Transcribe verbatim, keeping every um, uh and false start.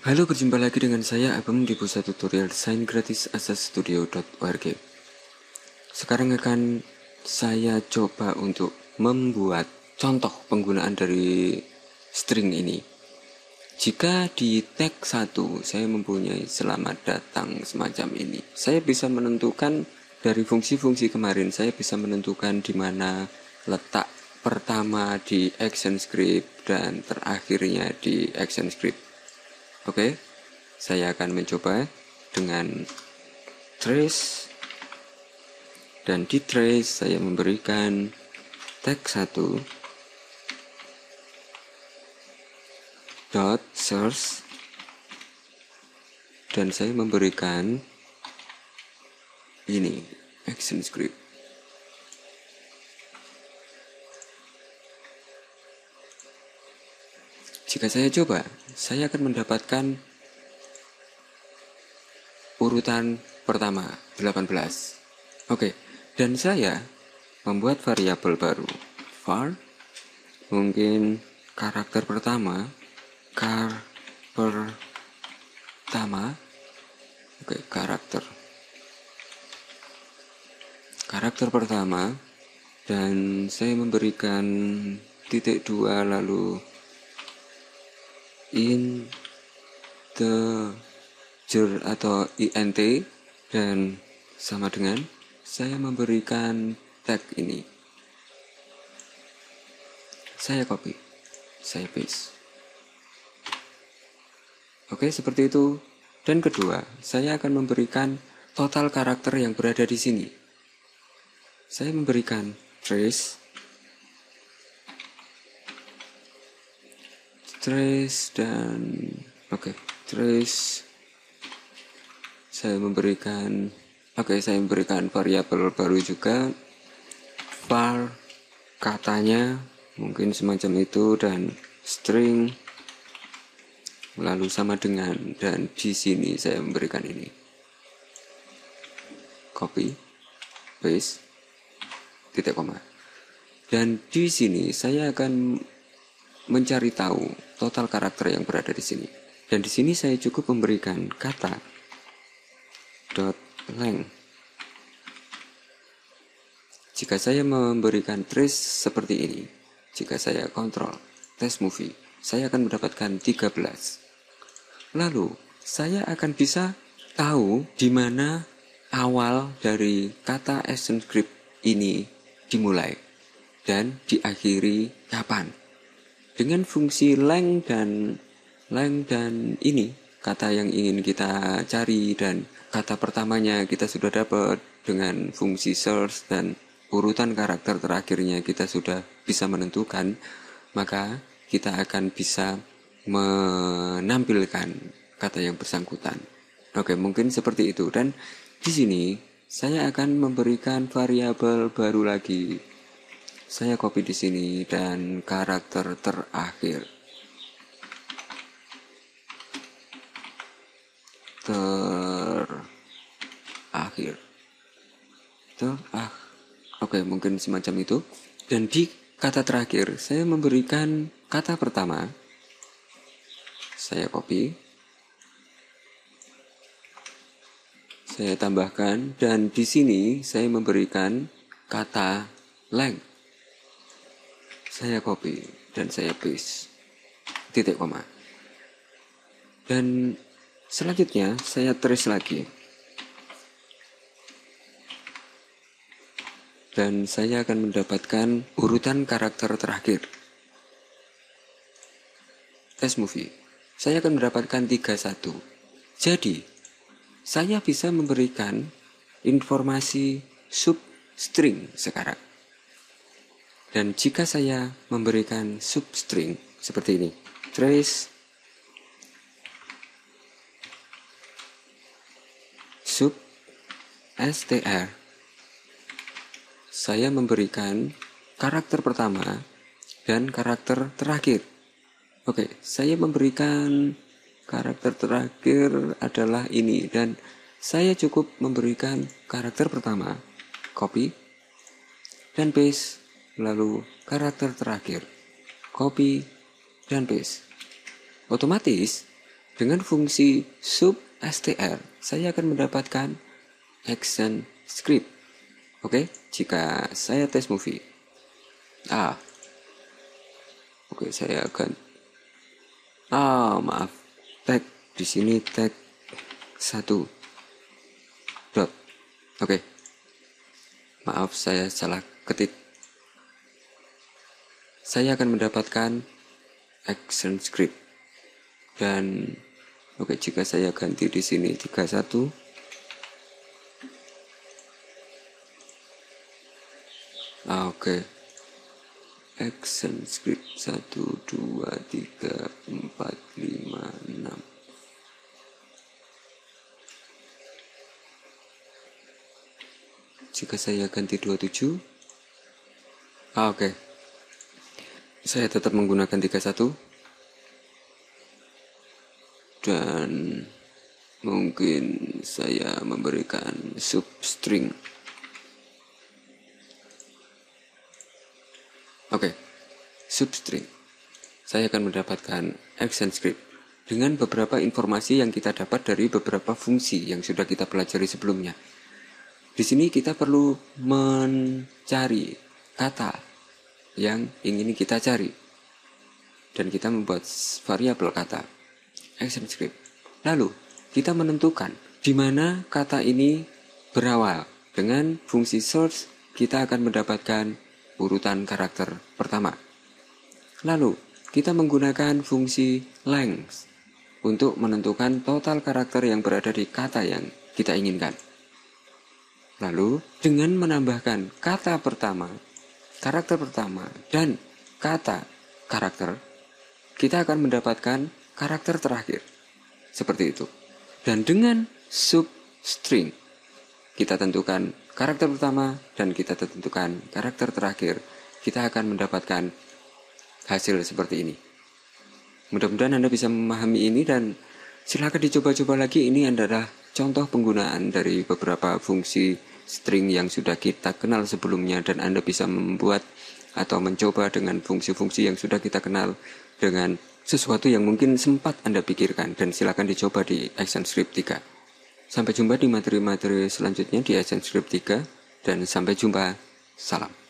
Halo, berjumpa lagi dengan saya Abang di pusat tutorial desain gratis asastudio dot org. Sekarang akan saya coba untuk membuat contoh penggunaan dari string ini. Jika di tag satu saya mempunyai selamat datang semacam ini, saya bisa menentukan dari fungsi-fungsi kemarin, saya bisa menentukan di mana letak pertama di action script dan terakhirnya di action script. Oke, saya akan mencoba dengan trace, dan di trace saya memberikan tag satu dot source, dan saya memberikan ini action script. Jika saya coba, saya akan mendapatkan urutan pertama delapan belas. Oke, dan saya membuat variabel baru var, mungkin karakter pertama, kar pertama. Oke, karakter karakter pertama, dan saya memberikan titik dua lalu integer atau int, dan sama dengan saya memberikan tag ini. Saya copy, saya paste. Oke, seperti itu. Dan kedua, saya akan memberikan total karakter yang berada di sini. Saya memberikan trace trace dan oke, okay, trace saya memberikan oke, okay, saya memberikan variabel baru juga, var katanya mungkin semacam itu, dan string lalu sama dengan, dan di sini saya memberikan ini. Copy, paste, titik koma. Dan di sini saya akan mencari tahu total karakter yang berada di sini. Dan di sini saya cukup memberikan kata dot length. Jika saya memberikan trace seperti ini, jika saya kontrol test movie, saya akan mendapatkan tiga belas. Lalu saya akan bisa tahu di mana awal dari kata action script ini dimulai dan diakhiri kapan. Dengan fungsi length dan length dan ini kata yang ingin kita cari, dan kata pertamanya kita sudah dapat dengan fungsi source, dan urutan karakter terakhirnya kita sudah bisa menentukan, maka kita akan bisa menampilkan kata yang bersangkutan. Oke, mungkin seperti itu. Dan di sini saya akan memberikan variabel baru lagi. Saya copy di sini, dan karakter terakhir terakhir terah oke, mungkin semacam itu. Dan di kata terakhir saya memberikan kata pertama, saya copy, saya tambahkan, dan di sini saya memberikan kata length. Saya copy dan saya paste, titik koma. Dan selanjutnya saya trace lagi, dan saya akan mendapatkan urutan karakter terakhir. Test movie, saya akan mendapatkan tiga puluh satu. Jadi saya bisa memberikan informasi substring sekarang. Dan jika saya memberikan substring seperti ini, trace sub str, saya memberikan karakter pertama dan karakter terakhir. Oke, saya memberikan karakter terakhir adalah ini, dan saya cukup memberikan karakter pertama, copy dan paste, lalu karakter terakhir, copy dan paste. Otomatis Dengan fungsi substr, saya akan mendapatkan action script. Oke, jika saya tes movie. Ah. Oke, saya akan Ah, maaf. Tag di sini tag satu dot. Oke. Maaf, saya salah ketik. Saya akan mendapatkan action script. Dan oke, jika saya ganti di sini tiga puluh satu. Ah, oke. Action script satu, dua, tiga, empat, lima, enam. Jika saya ganti dua puluh tujuh. Ah, oke. Saya tetap menggunakan tiga puluh satu. Dan mungkin saya memberikan substring. Oke, substring. Saya akan mendapatkan action script dengan beberapa informasi yang kita dapat dari beberapa fungsi yang sudah kita pelajari sebelumnya. Di sini kita perlu mencari kata yang ingin kita cari. Dan kita membuat variabel kata action script. Lalu, kita menentukan di mana kata ini berawal. Dengan fungsi source, kita akan mendapatkan urutan karakter pertama. Lalu, kita menggunakan fungsi length untuk menentukan total karakter yang berada di kata yang kita inginkan. Lalu, dengan menambahkan kata pertama, karakter pertama, dan kata karakter, kita akan mendapatkan karakter terakhir. Seperti itu. Dan dengan substring, kita tentukan karakter pertama dan kita tentukan karakter terakhir. Kita akan mendapatkan hasil seperti ini. Mudah-mudahan Anda bisa memahami ini dan silakan dicoba-coba lagi. Ini adalah contoh penggunaan dari beberapa fungsi string yang sudah kita kenal sebelumnya dan Anda bisa membuat atau mencoba dengan fungsi-fungsi yang sudah kita kenal dengan sesuatu yang mungkin sempat Anda pikirkan dan silakan dicoba di ActionScript tiga. Sampai jumpa di materi-materi selanjutnya di ActionScript tiga dan sampai jumpa. Salam.